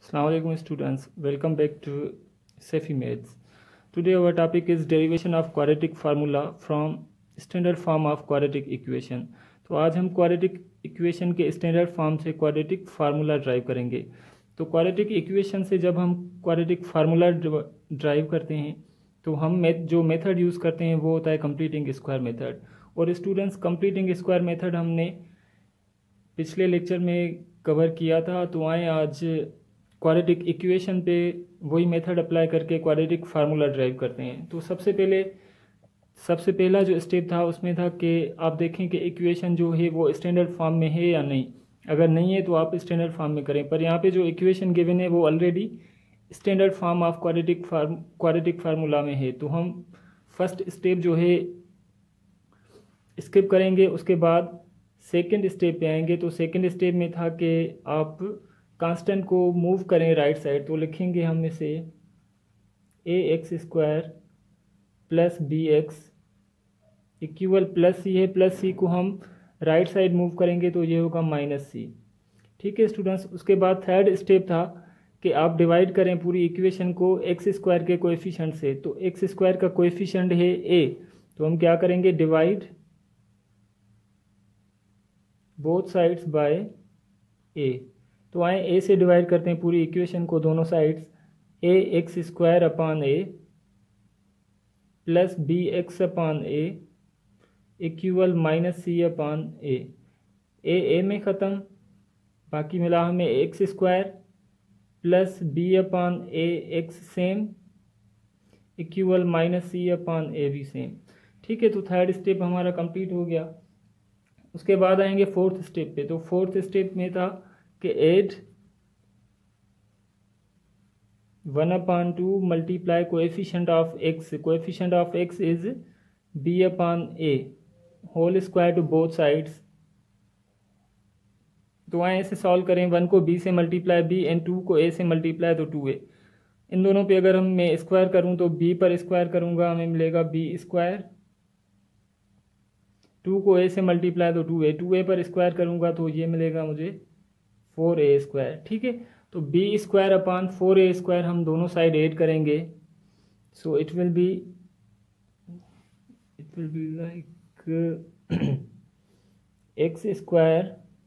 Assalamu alaikum students, welcome back to Safi Maths. Today our topic is derivation of quadratic formula from standard form of quadratic equation. तो आज हम quadratic equation के standard form से quadratic formula drive करेंगे. तो quadratic equation से जब हम quadratic formula drive करते हैं तो हम जो मेथड यूज़ करते हैं वो होता है completing square method. और स्टूडेंट्स completing square method हमने पिछले लेक्चर में कवर किया था. तो आए आज क्वाड्रेटिक इक्वेशन पे वही मेथड अप्लाई करके क्वाड्रेटिक फार्मूला ड्राइव करते हैं. तो सबसे पहला जो स्टेप था उसमें था कि आप देखें कि इक्वेशन जो है वो स्टैंडर्ड फॉर्म में है या नहीं. अगर नहीं है तो आप स्टैंडर्ड फॉर्म में करें, पर यहाँ पे जो इक्वेशन गिवन है वो already standard form of quadratic formula में है. तो हम फर्स्ट स्टेप जो है स्किप करेंगे, उसके बाद सेकंड स्टेप पे आएंगे. तो सेकंड स्टेप में था कि आप कांस्टेंट को मूव करें राइट साइड. तो लिखेंगे हम इसे ax² plus bx equal plus c है. प्लस सी को हम राइट साइड मूव करेंगे तो ये होगा -c. ठीक है स्टूडेंट्स. उसके बाद थर्ड स्टेप था कि आप डिवाइड करें पूरी इक्वेशन को x² के कोएफिशिएंट से. तो x² का कोएफिशिएंट है a, तो हम क्या करेंगे, divide both sides by a. तो आए a से डिवाइड करते हैं पूरी इक्वेशन को दोनों sides. ax² upon a plus bx upon a equal -c upon a. a में ख़त्म, बाकी मिला हमें x² plus b upon a x same equal -c upon a भी सेम. ठीक है. तो थर्ड स्टेप हमारा कंप्लीट हो गया. उसके बाद आएंगे फोर्थ स्टेप पे. तो फोर्थ स्टेप में था कि add 1/2 multiply coefficient of x. Coefficient of x is b upon a whole square to both sides. तो आए ऐसे सॉल्व करें. 1 को b से मल्टीप्लाई b एंड 2 को a से मल्टीप्लाई तो 2a. इन दोनों पे अगर हम मैं स्क्वायर करूं तो b पर स्क्वायर करूंगा हमें मिलेगा b². 2 को a से मल्टीप्लाई तो 2a. 2a पर स्क्वायर करूंगा तो ये मिलेगा मुझे 4a². ठीक है. तो b² अपॉन 4a² हम दोनों साइड ऐड करेंगे. So it will be like x²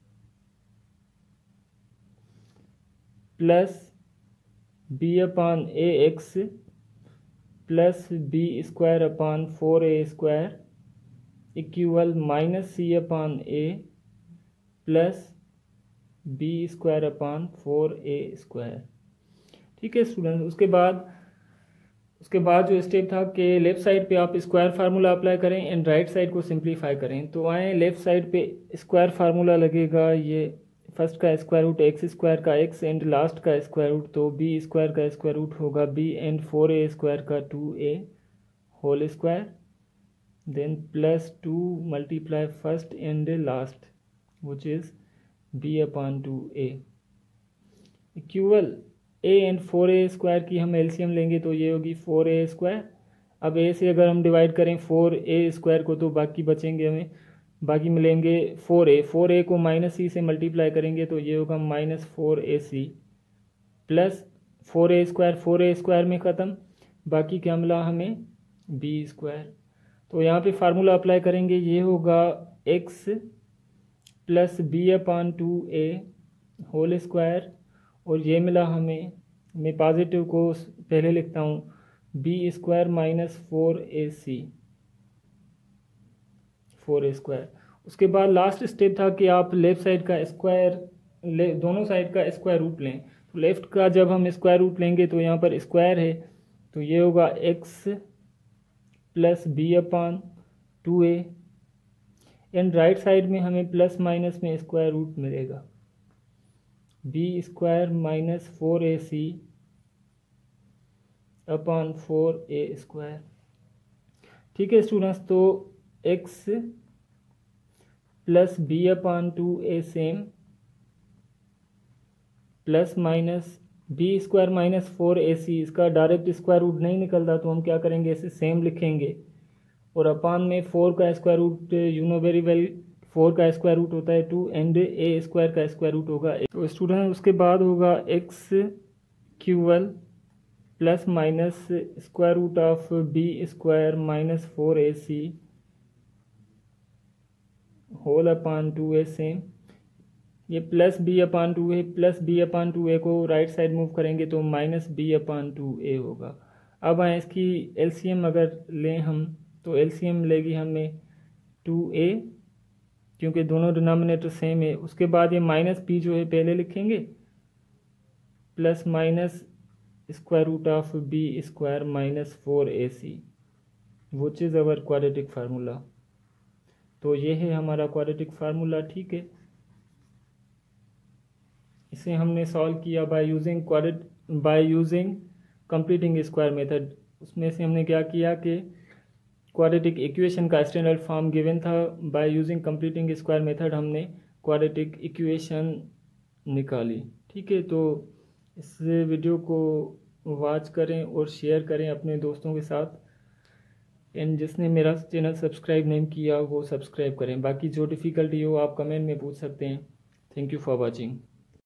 plus b upon ax plus b² upon 4a² equal -c upon a plus b² upon 4a². ठीक है स्टूडेंट. उसके बाद जो स्टेप था कि लेफ्ट साइड पे आप स्क्वायर फार्मूला अप्लाई करें एंड राइट साइड को सिंप्लीफाई करें. तो आए लेफ्ट साइड पे स्क्वायर फार्मूला लगेगा. ये फर्स्ट का स्क्वायर रूट x² का x एंड लास्ट का स्क्वायर रूट. तो b² का स्क्वायर रूट होगा b एंड 4a² का 2a whole square. Then plus 2 multiply first and last which is b upon 2a equal a and 4a² की हम LCM लेंगे तो ये होगी 4a². अब a से अगर हम डिवाइड करें 4a² को तो बाकी बचेंगे, हमें बाकी मिलेंगे 4a को -c से मल्टीप्लाई करेंगे तो ये होगा -4ac प्लस 4a² में ख़त्म, बाकी क्या मिला हमें b². तो यहाँ पे फार्मूला अप्लाई करेंगे. ये होगा x plus b upon 2a whole square और ये मिला हमें, मैं पॉजिटिव को पहले लिखता हूँ, b² -4ac. उसके बाद लास्ट स्टेप था कि आप लेफ़्ट साइड का दोनों साइड का स्क्वायर रूट लें. तो लेफ़्ट का जब हम स्क्वायर रूट लेंगे तो यहाँ पर स्क्वायर है तो ये होगा x plus b upon 2a and right side में हमें प्लस माइनस में स्क्वायर रूट मिलेगा b² -4ac अपॉन 4a². ठीक है स्टूडेंट्स. तो x plus b upon 2a same plus minus b² -4ac. इसका डायरेक्ट स्क्वायर रूट नहीं निकलता तो हम क्या करेंगे, इसे सेम लिखेंगे और अपान में 4 का square root you know very well 4 का स्क्वायर रूट होता है 2 एंड a² का स्क्वायर रूट होगा 1. तो स्टूडेंट उसके बाद होगा x QL plus minus square root of b square minus 4AC whole upon 2A same. ये plus b upon 2A plus b upon 2A को राइट साइड मूव करेंगे तो माइनस बी अपान 2A होगा। अब आए इसकी LCM अगर लें हम तो LCM लेगी हमें 2A, क्योंकि दोनों डिनोमिनेटर सेम है। उसके बाद ये माइनस बी जो है पहले लिखेंगे plus minus square root of b square minus 4AC which is our quadratic formula. तो ये है हमारा क्वाड्रेटिक फार्मूला, ठीक है। इसे हमने सॉल्व किया by using completing square method. उसमें से हमने क्या किया कि क्वाड्रेटिक इक्वेशन का स्टैंडर्ड फॉर्म गिवन था, by using completing square method हमने क्वाड्रेटिक इक्वेशन निकाली, ठीक है। तो इस वीडियो को वॉच करें और शेयर करें अपने दोस्तों के साथ, एंड जिसने मेरा चैनल सब्सक्राइब नहीं किया वो सब्सक्राइब करें। बाकी जो डिफ़िकल्टी हो आप कमेंट में पूछ सकते हैं। Thank you for watching.